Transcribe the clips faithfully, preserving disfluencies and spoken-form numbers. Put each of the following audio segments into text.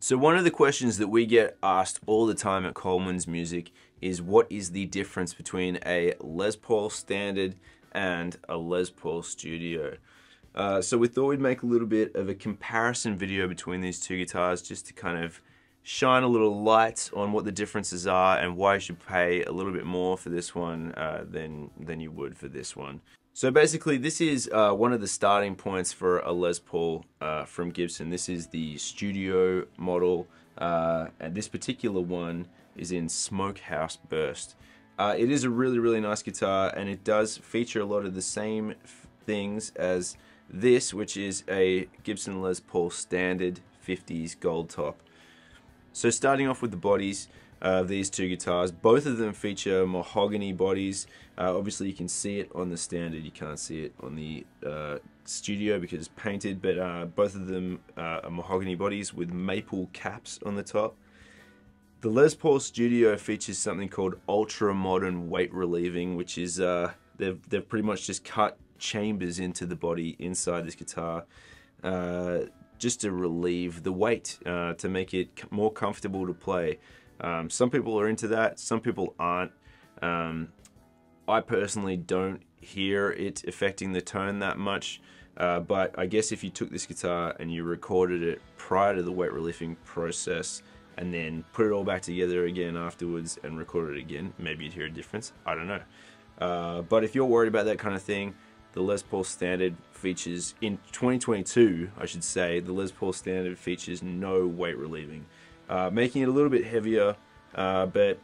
So one of the questions that we get asked all the time at Coleman's Music is what is the difference between a Les Paul Standard and a Les Paul Studio? Uh, so we thought we'd make a little bit of a comparison video between these two guitars just to kind of shine a little light on what the differences are and why you should pay a little bit more for this one uh, than, than you would for this one. So basically this is uh, one of the starting points for a Les Paul uh, from Gibson. This is the Studio model uh, and this particular one is in Smokehouse Burst. Uh, it is a really really nice guitar and it does feature a lot of the same things as this, which is a Gibson Les Paul Standard fifties gold top. So starting off with the bodies of these two guitars, both of them feature mahogany bodies. Uh, obviously you can see it on the Standard, you can't see it on the uh, Studio because it's painted, but uh, both of them uh, are mahogany bodies with maple caps on the top. The Les Paul Studio features something called ultra modern weight relieving, which is uh, they've, they've pretty much just cut chambers into the body inside this guitar uh, just to relieve the weight, uh, to make it more comfortable to play. Um, some people are into that, some people aren't. Um, I personally don't hear it affecting the tone that much, uh, but I guess if you took this guitar and you recorded it prior to the weight relieving process and then put it all back together again afterwards and recorded it again, maybe you'd hear a difference. I don't know. Uh, but if you're worried about that kind of thing, the Les Paul Standard features, in twenty twenty-two I should say, the Les Paul Standard features no weight relieving. Uh, making it a little bit heavier, uh, but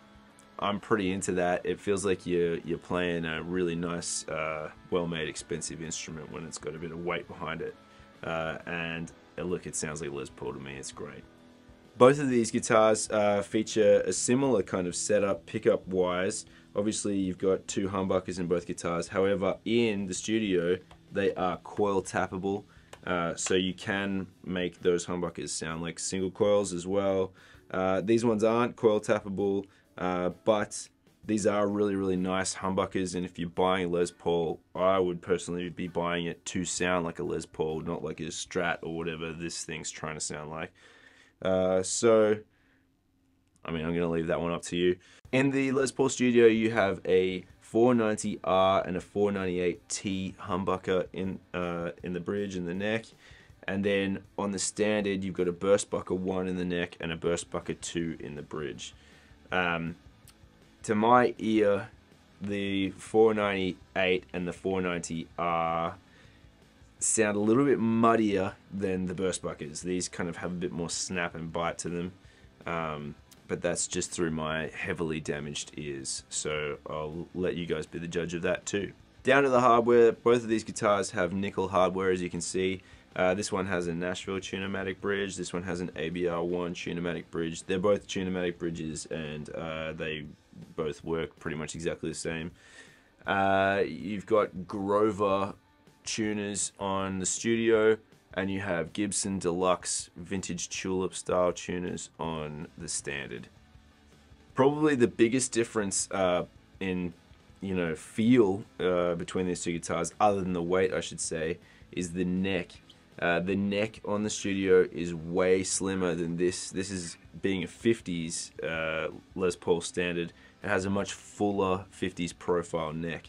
I'm pretty into that. It feels like you're, you're playing a really nice, uh, well-made, expensive instrument when it's got a bit of weight behind it. Uh, and uh, look, it sounds like Les Paul to me, it's great. Both of these guitars uh, feature a similar kind of setup pickup-wise. Obviously you've got two humbuckers in both guitars, however in the Studio they are coil tappable. Uh, so you can make those humbuckers sound like single coils as well. Uh, these ones aren't coil tappable, uh, but these are really really nice humbuckers, and if you're buying a Les Paul, I would personally be buying it to sound like a Les Paul, not like a Strat or whatever this thing's trying to sound like. Uh, so, I mean, I'm going to leave that one up to you. In the Les Paul Studio you have a four ninety R and a four ninety-eight T humbucker in uh, in the bridge and the neck, and then on the Standard you've got a burst bucker one in the neck and a burst bucker two in the bridge. Um, to my ear, the four ninety-eight and the four ninety R sound a little bit muddier than the burst buckers. These kind of have a bit more snap and bite to them. Um, but that's just through my heavily damaged ears, so I'll let you guys be the judge of that too. Down to the hardware, both of these guitars have nickel hardware, as you can see. Uh, this one has a Nashville Tunematic bridge, this one has an A B R one Tunematic bridge. They're both Tunematic bridges and uh, they both work pretty much exactly the same. Uh, you've got Grover tuners on the Studio, and you have Gibson Deluxe Vintage Tulip style tuners on the Standard. Probably the biggest difference uh, in you know feel uh, between these two guitars, other than the weight I should say, is the neck. Uh, the neck on the Studio is way slimmer than this. This is, being a fifties uh, Les Paul Standard, it has a much fuller fifties profile neck.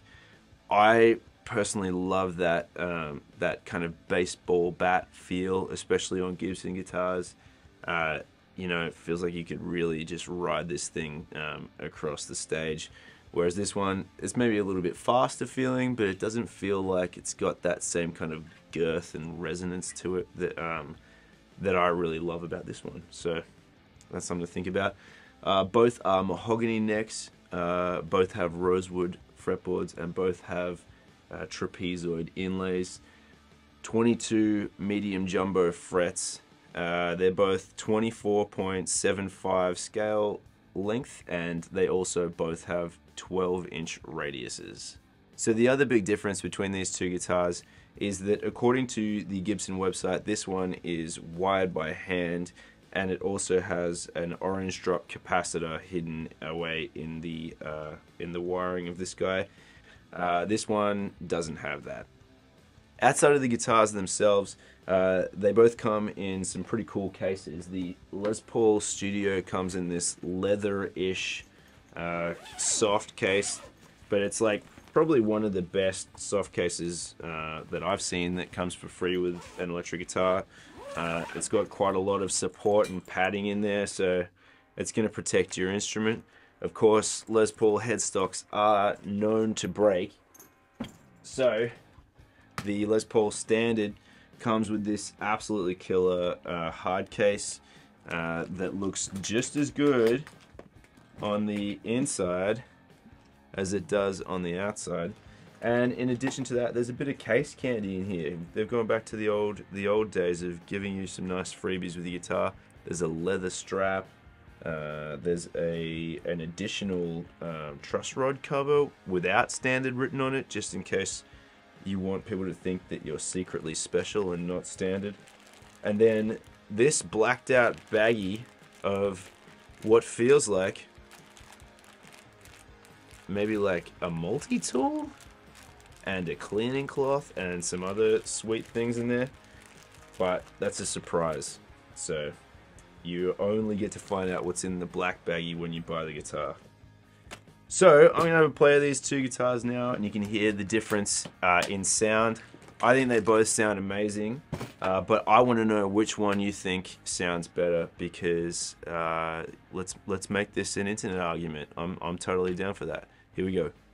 I personally love that um, that kind of baseball bat feel, especially on Gibson guitars. Uh, you know, it feels like you could really just ride this thing um, across the stage. Whereas this one, it's maybe a little bit faster feeling, but it doesn't feel like it's got that same kind of girth and resonance to it that um, that I really love about this one. So that's something to think about. Uh, both are mahogany necks. Uh, both have rosewood fretboards, and both have Uh, trapezoid inlays, twenty-two medium jumbo frets. Uh, they're both twenty-four point seven five scale length, and they also both have twelve inch radiuses. So the other big difference between these two guitars is that according to the Gibson website, this one is wired by hand, and it also has an orange drop capacitor hidden away in the uh, in the wiring of this guy. Uh, this one doesn't have that. Outside of the guitars themselves, uh, they both come in some pretty cool cases. The Les Paul Studio comes in this leather-ish uh, soft case, but it's like probably one of the best soft cases uh, that I've seen that comes for free with an electric guitar. Uh, it's got quite a lot of support and padding in there, so it's going to protect your instrument. Of course, Les Paul headstocks are known to break, so the Les Paul Standard comes with this absolutely killer uh, hard case uh, that looks just as good on the inside as it does on the outside. And in addition to that, there's a bit of case candy in here. They've gone back to the old the old days of giving you some nice freebies with the guitar. There's a leather strap. Uh, there's a an additional um, truss rod cover without standard written on it, just in case you want people to think that you're secretly special and not standard. And then this blacked out baggie of what feels like maybe like a multi-tool and a cleaning cloth and some other sweet things in there, but that's a surprise, so you only get to find out what's in the black baggie when you buy the guitar. So I'm gonna have a play of these two guitars now, and you can hear the difference uh, in sound. I think they both sound amazing, uh, but I want to know which one you think sounds better, because uh, let's let's make this an internet argument. I'm I'm totally down for that. Here we go.